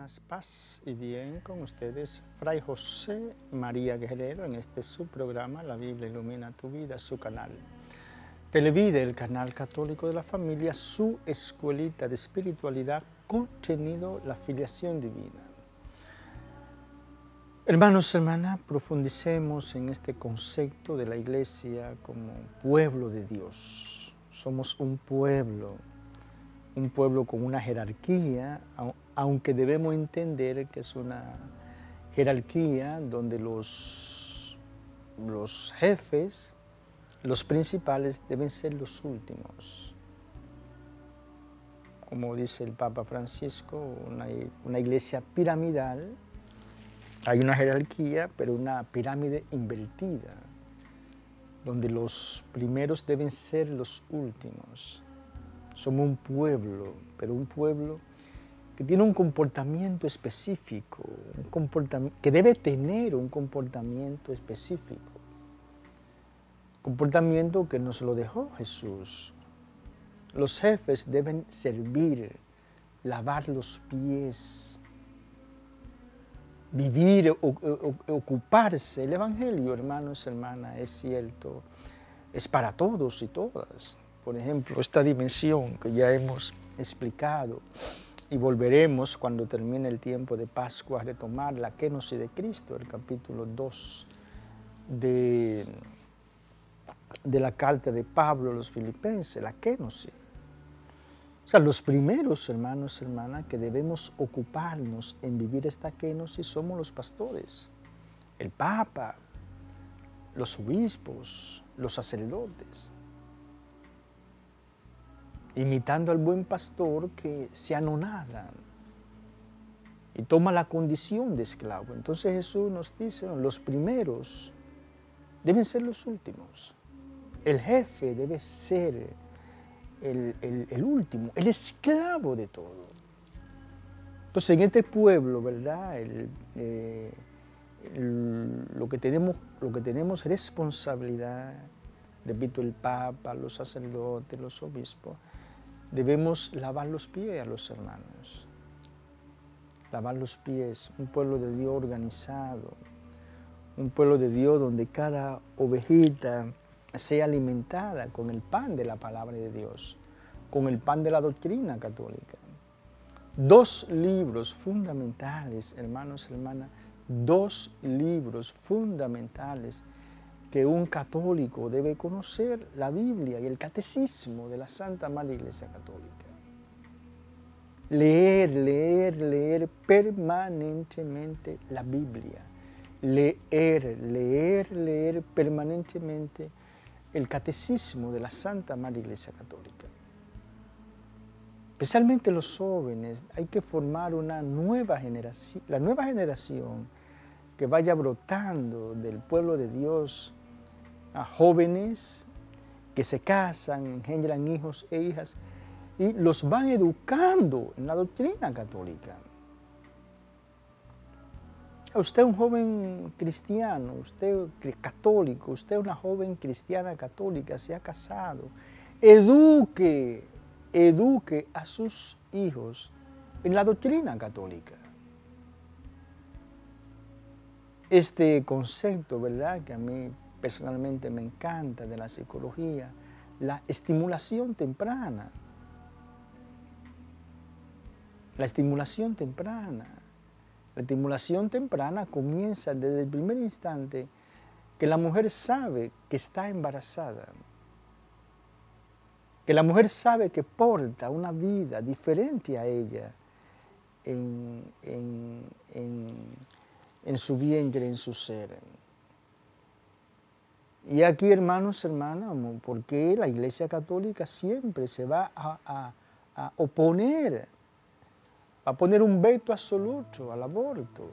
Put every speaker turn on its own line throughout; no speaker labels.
hermanas, paz y bien con ustedes, Fray José María Guerrero, en este su programa, La Biblia Ilumina Tu Vida, su canal Televide, el canal católico de la familia, su escuelita de espiritualidad, contenido la filiación divina. Hermanos, hermanas, profundicemos en este concepto de la Iglesia como pueblo de Dios. Somos un pueblo con una jerarquía, aunque debemos entender que es una jerarquía donde los jefes, los principales, deben ser los últimos. Como dice el Papa Francisco, una iglesia piramidal, hay una jerarquía, pero una pirámide invertida, donde los primeros deben ser los últimos. Somos un pueblo, pero un pueblo que tiene un comportamiento específico, que debe tener un comportamiento específico. Comportamiento que nos lo dejó Jesús. Los jefes deben servir, lavar los pies, vivir, ocuparse. El Evangelio, hermanos, hermanas, es cierto, es para todos y todas. Por ejemplo, esta dimensión que ya hemos explicado y volveremos cuando termine el tiempo de Pascua a retomar la kenosis de Cristo, el capítulo 2 de la carta de Pablo a los Filipenses, la kenosis. O sea, los primeros, hermanos, hermanas, que debemos ocuparnos en vivir esta kenosis somos los pastores, el Papa, los obispos, los sacerdotes, imitando al buen pastor que se anonada y toma la condición de esclavo. Entonces Jesús nos dice, los primeros deben ser los últimos. El jefe debe ser el último, el esclavo de todo. Entonces en este pueblo, ¿verdad? Lo que tenemos responsabilidad, repito, el Papa, los sacerdotes, los obispos, debemos lavar los pies a los hermanos, lavar los pies, un pueblo de Dios organizado, un pueblo de Dios donde cada ovejita sea alimentada con el pan de la palabra de Dios, con el pan de la doctrina católica. Dos libros fundamentales, hermanos y hermanas, dos libros fundamentales que un católico debe conocer, la Biblia y el catecismo de la Santa Madre Iglesia Católica. Leer permanentemente la Biblia. Leer permanentemente el catecismo de la Santa Madre Iglesia Católica. Especialmente los jóvenes, hay que formar una nueva generación, la nueva generación que vaya brotando del pueblo de Dios, a jóvenes que se casan, engendran hijos e hijas y los van educando en la doctrina católica. Usted es un joven cristiano, usted es católico, usted es una joven cristiana católica, se ha casado. Eduque a sus hijos en la doctrina católica. Este concepto, ¿verdad?, que a mí personalmente me encanta de la psicología, la estimulación temprana. La estimulación temprana. La estimulación temprana comienza desde el primer instante que la mujer sabe que está embarazada, que la mujer sabe que porta una vida diferente a ella en su vientre, en su ser. Y aquí, hermanos, hermanas, porque la Iglesia Católica siempre se va a oponer, va a poner un veto absoluto al aborto.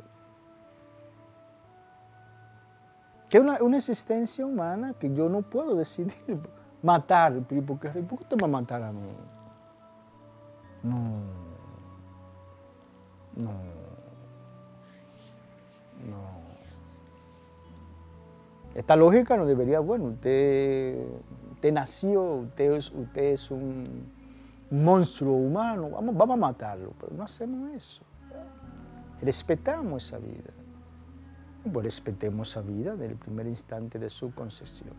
Que es una existencia humana que yo no puedo decidir matar, ¿por qué te va a matar a mí? No. Esta lógica no debería, bueno, usted nació, usted es un monstruo humano, vamos a matarlo, pero no hacemos eso. respetamos esa vida. Pues respetemos esa vida desde el primer instante de su concepción.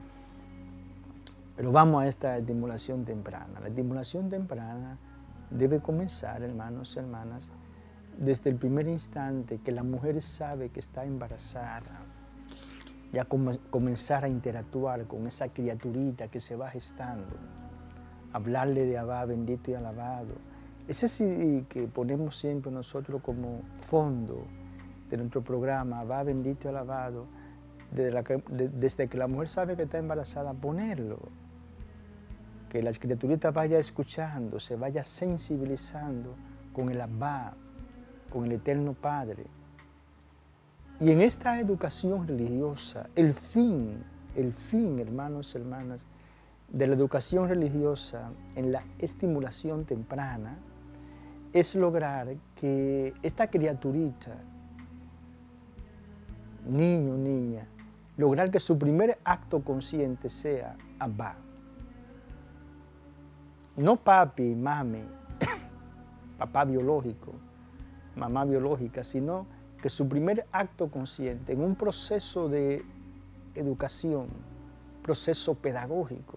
Pero vamos a esta estimulación temprana. La estimulación temprana debe comenzar, hermanos y hermanas, desde el primer instante que la mujer sabe que está embarazada, ya comenzar a interactuar con esa criaturita que se va gestando, hablarle de Abba bendito y alabado. Ese sí que ponemos siempre nosotros como fondo de nuestro programa, Abba bendito y alabado, desde que la mujer sabe que está embarazada, ponerlo. Que la criaturita vaya escuchando, se vaya sensibilizando con el Abba, con el Eterno Padre. Y en esta educación religiosa, el fin, hermanos y hermanas, de la educación religiosa en la estimulación temprana, es lograr que esta criaturita, niño, niña, lograr que su primer acto consciente sea Abba. No papi, mami, papá biológico, mamá biológica, sino que su primer acto consciente en un proceso de educación, proceso pedagógico,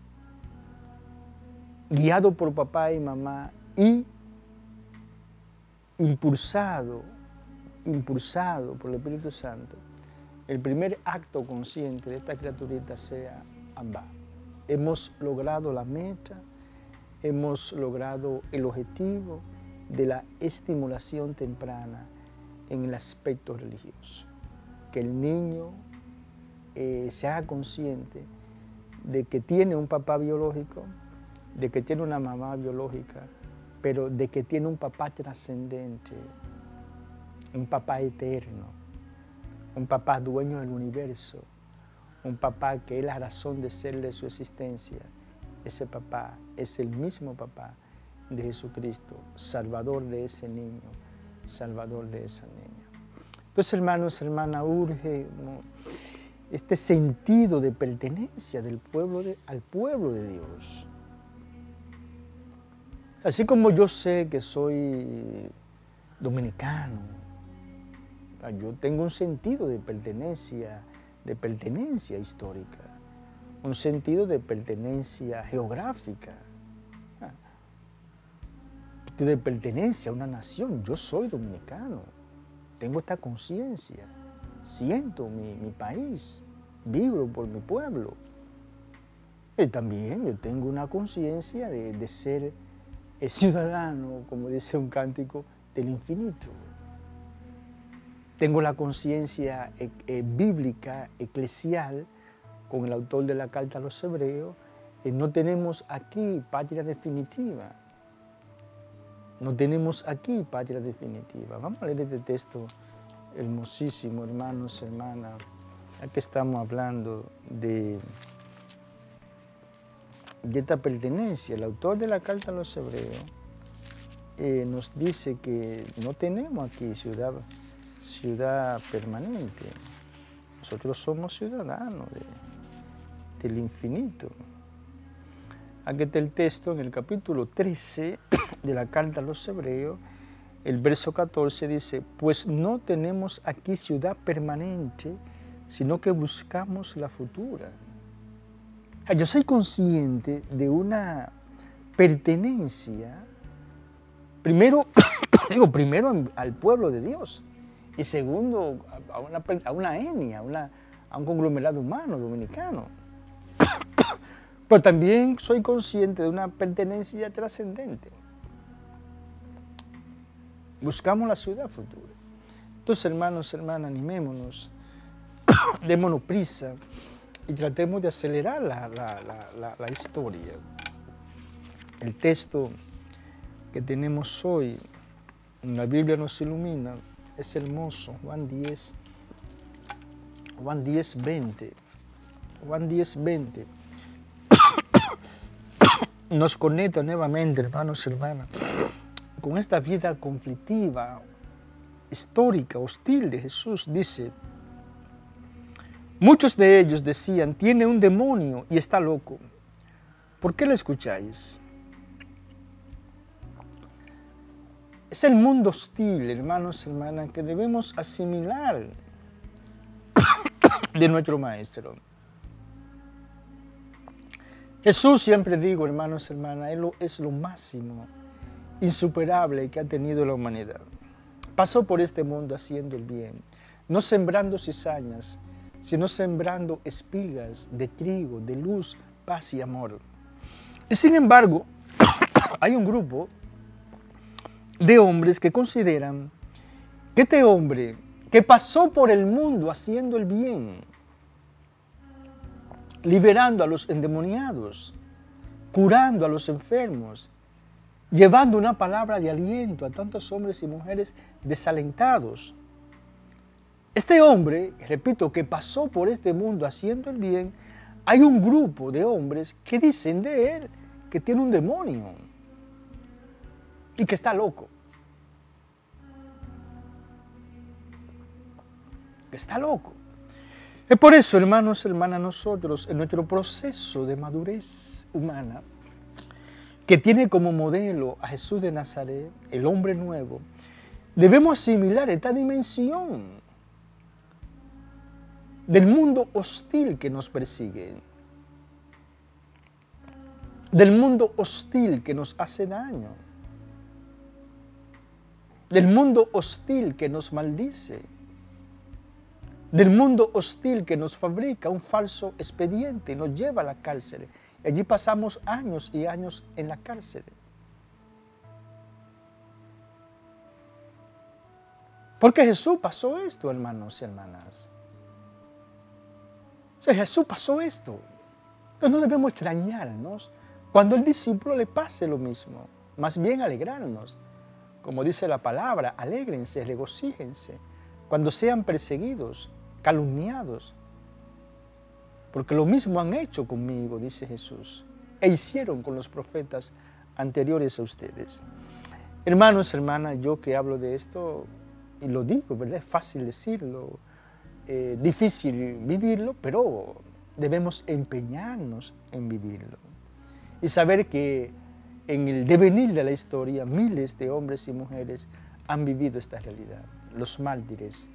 guiado por papá y mamá y impulsado por el Espíritu Santo, el primer acto consciente de esta criaturita sea Abba. Hemos logrado la meta, hemos logrado el objetivo de la estimulación temprana en el aspecto religioso. Que el niño se haga consciente de que tiene un papá biológico, de que tiene una mamá biológica, pero de que tiene un papá trascendente, un papá eterno, un papá dueño del universo, un papá que es la razón de ser de su existencia. Ese papá es el mismo papá de Jesucristo, salvador de ese niño, salvador de esa niña. Entonces, hermanos, hermanas, urge este sentido de pertenencia del pueblo al pueblo de Dios. Así como yo sé que soy dominicano, yo tengo un sentido de pertenencia histórica, un sentido de pertenencia geográfica, de pertenencia a una nación. Yo soy dominicano, tengo esta conciencia, siento mi país, vibro por mi pueblo. Y también yo tengo una conciencia de ser ciudadano, como dice un cántico, del infinito. Tengo la conciencia bíblica, eclesial, con el autor de la carta a los hebreos. No tenemos aquí patria definitiva. No tenemos aquí patria definitiva. Vamos a leer este texto hermosísimo, hermanos, hermanas, ya que estamos hablando de esta pertenencia. El autor de la carta a los hebreos nos dice que no tenemos aquí ciudad permanente. Nosotros somos ciudadanos del infinito. Aquí está el texto en el capítulo 13 de la carta a los hebreos, el verso 14 dice: pues no tenemos aquí ciudad permanente, sino que buscamos la futura. Yo soy consciente de una pertenencia, primero al pueblo de Dios, y segundo a una etnia, a un conglomerado humano dominicano. Pero también soy consciente de una pertenencia trascendente. Buscamos la ciudad futura. Entonces, hermanos, hermanas, animémonos, démonos prisa y tratemos de acelerar la historia. El texto que tenemos hoy en la Biblia nos ilumina, es hermoso, Juan 10, 20. Juan 10, 20. Nos conecta nuevamente, hermanos y hermanas, con esta vida conflictiva, histórica, hostil de Jesús. Dice: muchos de ellos decían, tiene un demonio y está loco. ¿Por qué le escucháis? Es el mundo hostil, hermanos y hermanas, que debemos asimilar de nuestro Maestro. Jesús, siempre digo, hermanos y hermanas, Él es lo máximo, insuperable que ha tenido la humanidad. Pasó por este mundo haciendo el bien, no sembrando cizañas, sino sembrando espigas de trigo, de luz, paz y amor. Y sin embargo, hay un grupo de hombres que consideran que este hombre que pasó por el mundo haciendo el bien, liberando a los endemoniados, curando a los enfermos, llevando una palabra de aliento a tantos hombres y mujeres desalentados. Este hombre, repito, que pasó por este mundo haciendo el bien, hay un grupo de hombres que dicen de él que tiene un demonio y que está loco. Que está loco. Es por eso, hermanos y hermanas, nosotros en nuestro proceso de madurez humana, que tiene como modelo a Jesús de Nazaret, el hombre nuevo, debemos asimilar esta dimensión del mundo hostil que nos persigue, del mundo hostil que nos hace daño, del mundo hostil que nos maldice, del mundo hostil que nos fabrica un falso expediente y nos lleva a la cárcel. Y allí pasamos años y años en la cárcel. Porque Jesús pasó esto, hermanos y hermanas. O sea, Jesús pasó esto. Entonces no debemos extrañarnos cuando al discípulo le pase lo mismo. Más bien alegrarnos. Como dice la palabra, alégrense, regocíjense. Cuando sean perseguidos, calumniados, porque lo mismo han hecho conmigo, dice Jesús, e hicieron con los profetas anteriores a ustedes. Hermanos, hermanas, yo que hablo de esto, y lo digo, ¿verdad? Es fácil decirlo, difícil vivirlo, pero debemos empeñarnos en vivirlo. Y saber que en el devenir de la historia, miles de hombres y mujeres han vivido esta realidad, los mártires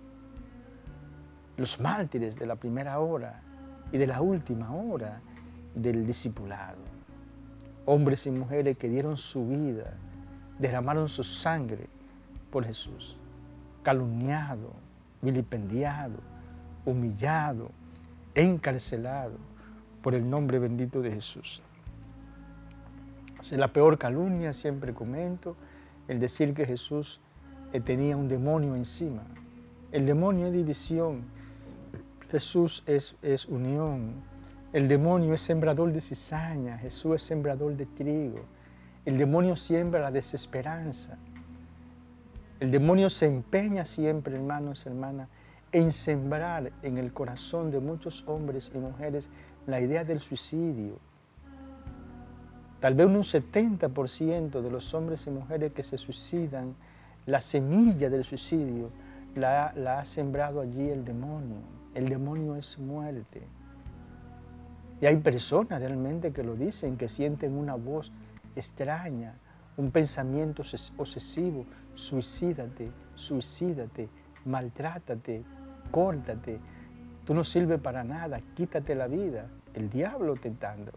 de la primera hora y de la última hora del discipulado. Hombres y mujeres que dieron su vida, derramaron su sangre por Jesús, calumniado, vilipendiado, humillado, encarcelado por el nombre bendito de Jesús. O sea, la peor calumnia, siempre comento, el decir que Jesús tenía un demonio encima. El demonio es división. Jesús es unión. El demonio es sembrador de cizaña. Jesús es sembrador de trigo. El demonio siembra la desesperanza. El demonio se empeña siempre, hermanos y hermanas, en sembrar en el corazón de muchos hombres y mujeres la idea del suicidio. Tal vez un 70% de los hombres y mujeres que se suicidan, la semilla del suicidio la ha sembrado allí el demonio. El demonio es muerte. Y hay personas realmente que lo dicen, que sienten una voz extraña, un pensamiento obsesivo: suicídate, suicídate, maltrátate, córtate, tú no sirves para nada, quítate la vida. El diablo tentando.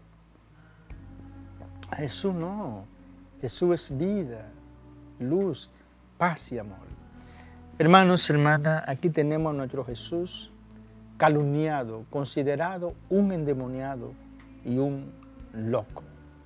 A Jesús no. Jesús es vida, luz, paz y amor. Hermanos, hermanas, aquí tenemos a nuestro Jesús calumniado, considerado un endemoniado y un loco.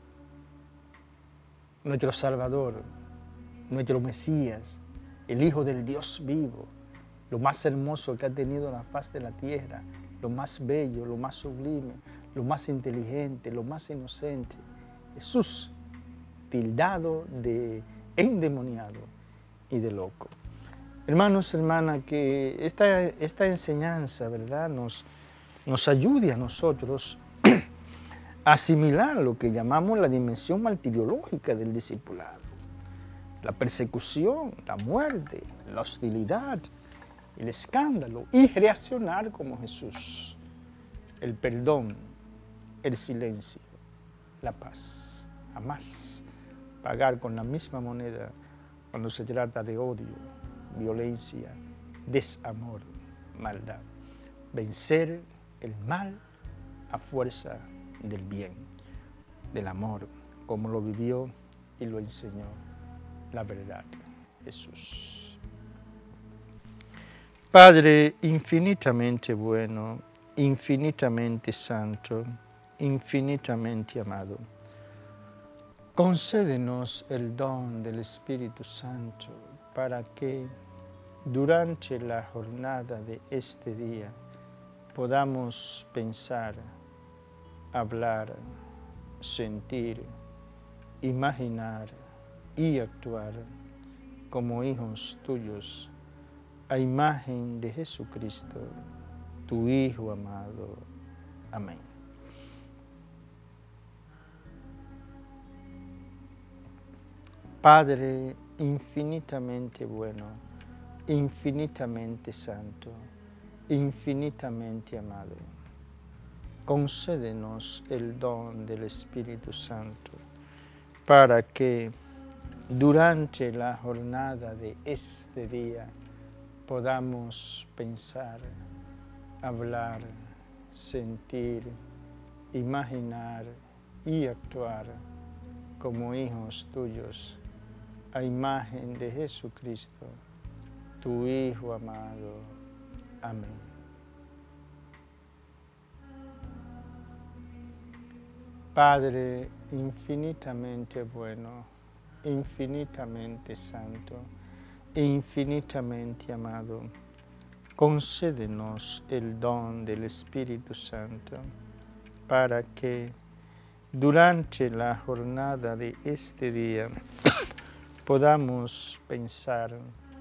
Nuestro Salvador, nuestro Mesías, el Hijo del Dios vivo, lo más hermoso que ha tenido la faz de la tierra, lo más bello, lo más sublime, lo más inteligente, lo más inocente. Jesús, tildado de endemoniado y de loco. Hermanos, hermanas, que esta enseñanza, ¿verdad?, nos ayude a nosotros a asimilar lo que llamamos la dimensión martiriológica del discipulado. La persecución, la muerte, la hostilidad, el escándalo, y reaccionar como Jesús. El perdón, el silencio, la paz. Jamás pagar con la misma moneda cuando se trata de odio, violencia, desamor, maldad. Vencer el mal a fuerza del bien, del amor, como lo vivió y lo enseñó la verdad, Jesús. Padre infinitamente bueno, infinitamente santo, infinitamente amado, concédenos el don del Espíritu Santo para que durante la jornada de este día podamos pensar, hablar, sentir, imaginar y actuar como hijos tuyos, a imagen de Jesucristo, tu Hijo amado. Amén. Padre infinitamente bueno, infinitamente santo, infinitamente amado, concédenos el don del Espíritu Santo para que durante la jornada de este día podamos pensar, hablar, sentir, imaginar y actuar como hijos tuyos, a imagen de Jesucristo, tu Hijo amado. Amén. Padre infinitamente bueno, infinitamente santo e infinitamente amado, concédenos el don del Espíritu Santo para que durante la jornada de este día podamos pensar,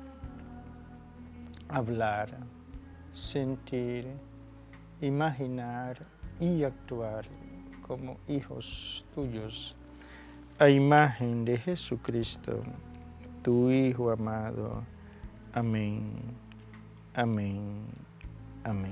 hablar, sentir, imaginar y actuar como hijos tuyos, a imagen de Jesucristo, tu Hijo amado. Amén, amén, amén.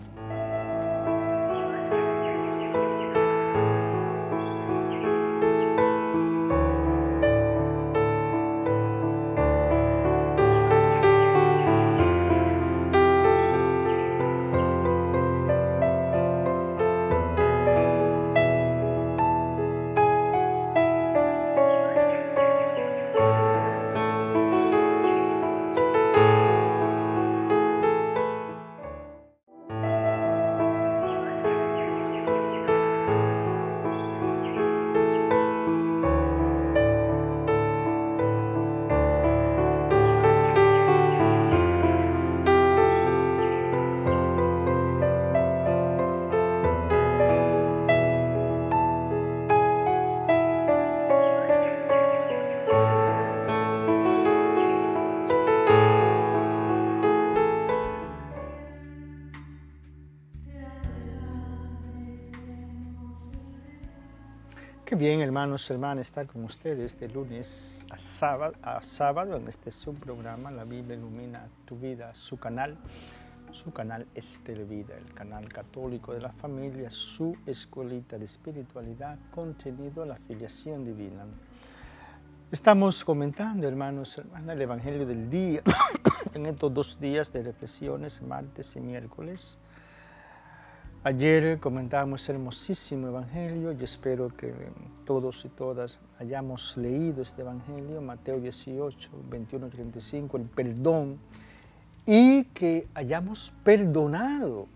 Qué bien, hermanos y hermanas, estar con ustedes de lunes a sábado en este subprograma La Biblia Ilumina Tu Vida, su canal Estelvida, el canal católico de la familia, su escuelita de espiritualidad, contenido a la filiación divina. Estamos comentando, hermanos y hermanas, el Evangelio del día en estos 2 días de reflexiones, martes y miércoles. Ayer comentábamos el hermosísimo Evangelio y espero que todos y todas hayamos leído este Evangelio, Mateo 18, 21, 35, el perdón, y que hayamos perdonado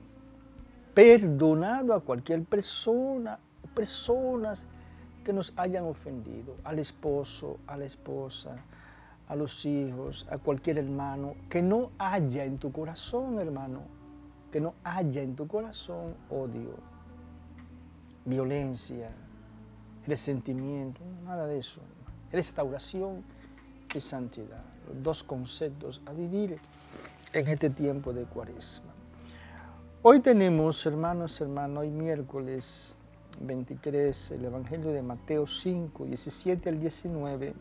a cualquier persona, personas que nos hayan ofendido, al esposo, a la esposa, a los hijos, a cualquier hermano, que no haya en tu corazón, hermano, que no haya en tu corazón odio, violencia, resentimiento, nada de eso. Restauración y santidad, los 2 conceptos a vivir en este tiempo de Cuaresma. Hoy tenemos, hermanos, hoy miércoles 23, el Evangelio de Mateo 5, 17 al 19,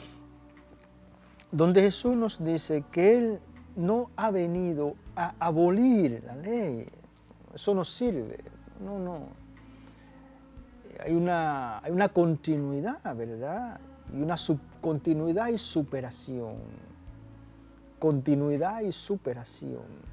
donde Jesús nos dice que Él no ha venido a abolir la ley. Eso no sirve. No. Hay una continuidad, ¿verdad? Y una continuidad y superación. continuidad y superación.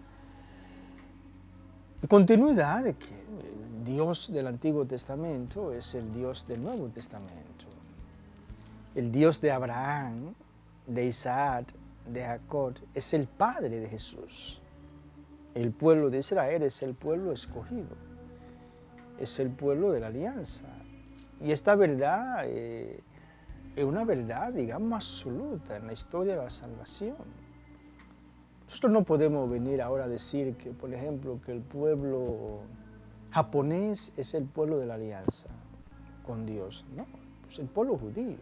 Continuidad de que el Dios del Antiguo Testamento es el Dios del Nuevo Testamento. El Dios de Abraham, de Isaac, de Jacob, es el Padre de Jesús. El pueblo de Israel es el pueblo escogido, es el pueblo de la alianza. Y esta verdad es una verdad, digamos, absoluta en la historia de la salvación. Nosotros no podemos venir ahora a decir que, por ejemplo, que el pueblo japonés es el pueblo de la alianza con Dios. No, es el pueblo judío.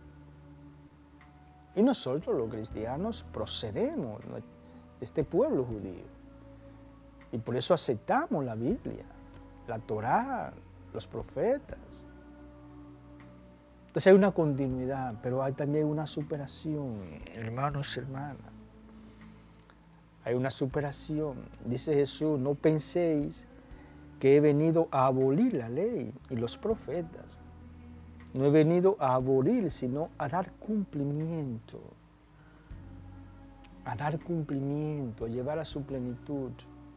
Y nosotros los cristianos procedemos de este pueblo judío. Y por eso aceptamos la Biblia, la Torá, los profetas. Entonces hay una continuidad, pero hay también una superación, hermanos y hermanas. Hay una superación. Dice Jesús, no penséis que he venido a abolir la ley y los profetas. No he venido a abolir, sino a dar cumplimiento. A dar cumplimiento, a llevar a su plenitud.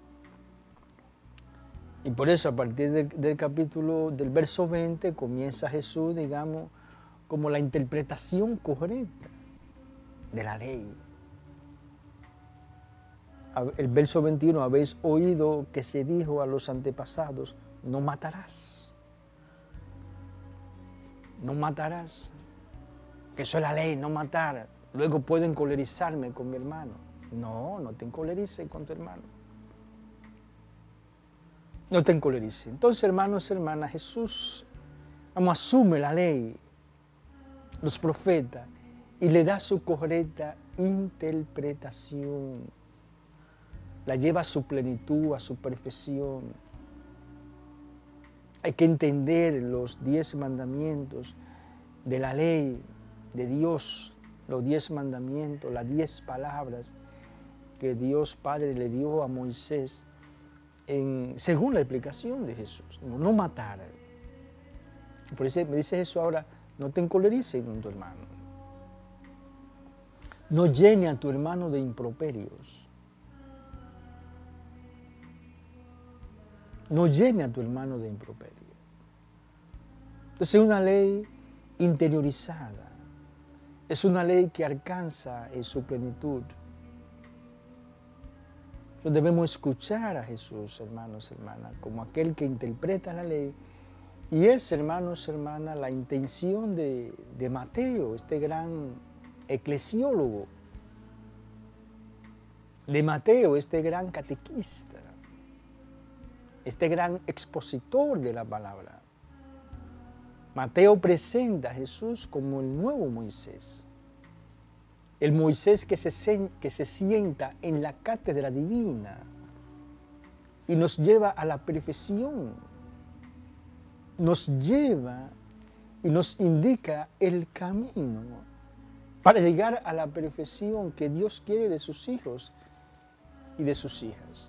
Y por eso a partir del verso 20 comienza Jesús, digamos, como la interpretación correcta de la ley. El verso 21, habéis oído que se dijo a los antepasados, no matarás. No matarás. Que eso es la ley, no matar. Luego puedo encolerizarme con mi hermano. No, no te encolerices con tu hermano. No te encolerices. Entonces, hermanos y hermanas, Jesús asume la ley, los profetas, y le da su correcta interpretación. La lleva a su plenitud, a su perfección. Hay que entender los 10 mandamientos de la ley de Dios, los 10 mandamientos, las 10 palabras que Dios Padre le dio a Moisés según la explicación de Jesús. No matar. Por eso me dice Jesús ahora, no te encolerices con tu hermano. No llene a tu hermano de improperios. No llene a tu hermano de improperio. Entonces es una ley interiorizada. Es una ley que alcanza en su plenitud. Entonces debemos escuchar a Jesús, hermanos y hermanas, como aquel que interpreta la ley. Y es, hermanos y hermanas, la intención de Mateo, este gran eclesiólogo. De Mateo, este gran catequista. Este gran expositor de la palabra. Mateo presenta a Jesús como el nuevo Moisés. El Moisés que se sienta en la cátedra divina y nos lleva a la perfección. Nos lleva y nos indica el camino para llegar a la perfección que Dios quiere de sus hijos y de sus hijas.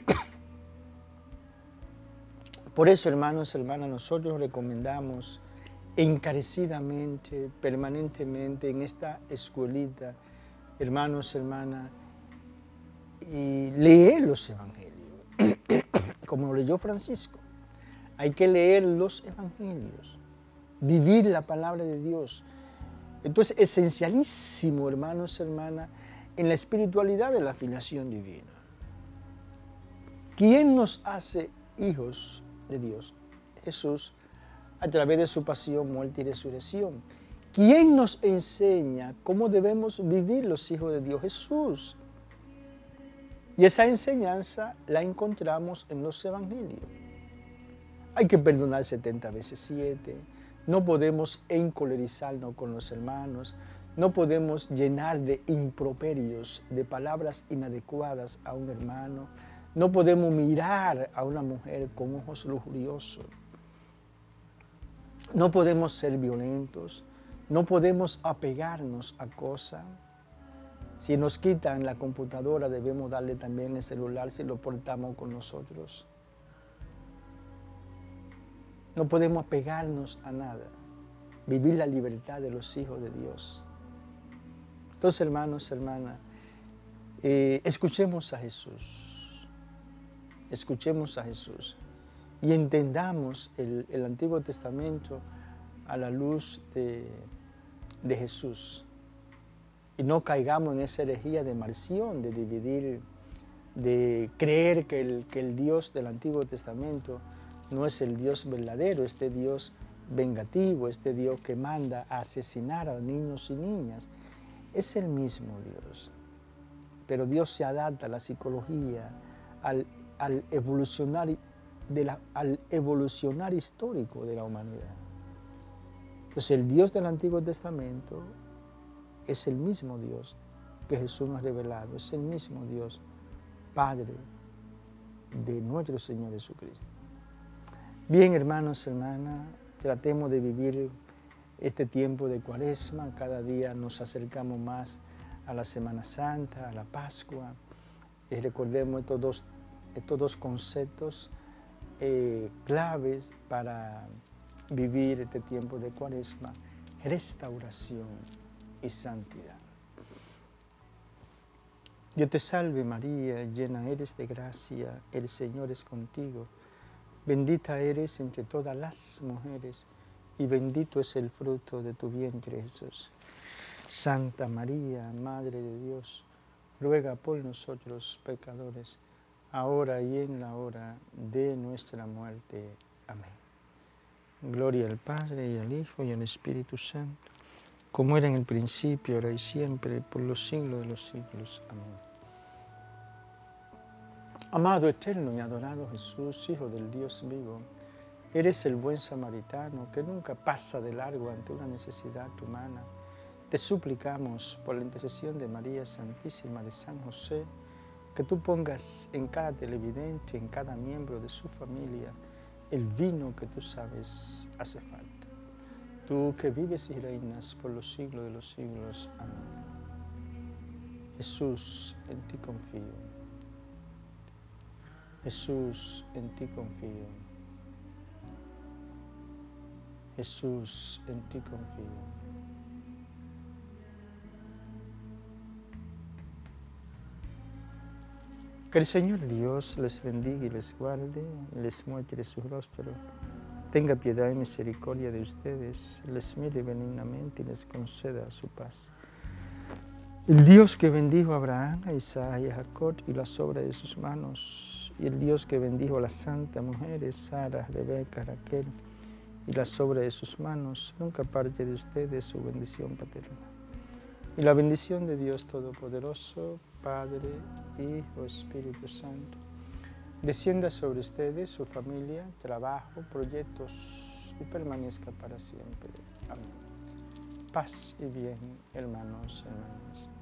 Por eso, hermanos y hermanas, nosotros recomendamos encarecidamente, permanentemente en esta escuelita, hermanos y hermanas, y leer los evangelios, como lo leyó Francisco. Hay que leer los evangelios, vivir la palabra de Dios. Entonces, esencialísimo, hermanos y hermanas, en la espiritualidad de la filiación divina. ¿Quién nos hace hijos de Dios? Jesús, a través de su pasión, muerte y resurrección. ¿Quién nos enseña cómo debemos vivir los hijos de Dios? Jesús. Y esa enseñanza la encontramos en los evangelios. Hay que perdonar 70 veces 7. No podemos encolerizarnos con los hermanos. No podemos llenar de improperios, de palabras inadecuadas a un hermano. No podemos mirar a una mujer con ojos lujuriosos. No podemos ser violentos. No podemos apegarnos a cosas. Si nos quitan la computadora, debemos darle también el celular si lo portamos con nosotros. No podemos apegarnos a nada. Vivir la libertad de los hijos de Dios. Entonces, hermanos, hermanas, escuchemos a Jesús. Escuchemos a Jesús y entendamos el Antiguo Testamento a la luz de Jesús. Y no caigamos en esa herejía de Marción, de dividir, de creer que el Dios del Antiguo Testamento no es el Dios verdadero, este Dios vengativo, este Dios que manda a asesinar a niños y niñas. Es el mismo Dios, pero Dios se adapta a la psicología, al evolucionar histórico de la humanidad. Entonces el Dios del Antiguo Testamento es el mismo Dios que Jesús nos ha revelado, es el mismo Dios, Padre de nuestro Señor Jesucristo. Bien, hermanos, hermanas, tratemos de vivir este tiempo de Cuaresma. Cada día nos acercamos más a la Semana Santa, a la Pascua. Recordemos estos dos conceptos claves para vivir este tiempo de Cuaresma: restauración y santidad. Dios te salve María, llena eres de gracia, el Señor es contigo. Bendita eres entre todas las mujeres y bendito es el fruto de tu vientre, Jesús. Santa María, Madre de Dios, ruega por nosotros pecadores, ahora y en la hora de nuestra muerte. Amén. Gloria al Padre, y al Hijo, y al Espíritu Santo, como era en el principio, ahora y siempre, por los siglos de los siglos. Amén. Amado, eterno y adorado Jesús, Hijo del Dios vivo, eres el buen samaritano que nunca pasa de largo ante una necesidad humana. Te suplicamos, por la intercesión de María Santísima, de San José, que tú pongas en cada televidente, en cada miembro de su familia, el vino que tú sabes hace falta. Tú que vives y reinas por los siglos de los siglos. Amén. Jesús, en ti confío. Jesús, en ti confío. Jesús, en ti confío. Que el Señor Dios les bendiga y les guarde, les muestre su rostro, tenga piedad y misericordia de ustedes, les mire benignamente y les conceda su paz. El Dios que bendijo a Abraham, a Isaac y a Jacob y las obras de sus manos, y el Dios que bendijo a las santas mujeres, Sara, Rebeca, Raquel, y las obras de sus manos, nunca aparte de ustedes su bendición paterna. Y la bendición de Dios Todopoderoso, Padre, Hijo, Espíritu Santo, descienda sobre ustedes, su familia, trabajo, proyectos, y permanezca para siempre. Amén. Paz y bien, hermanos y hermanas.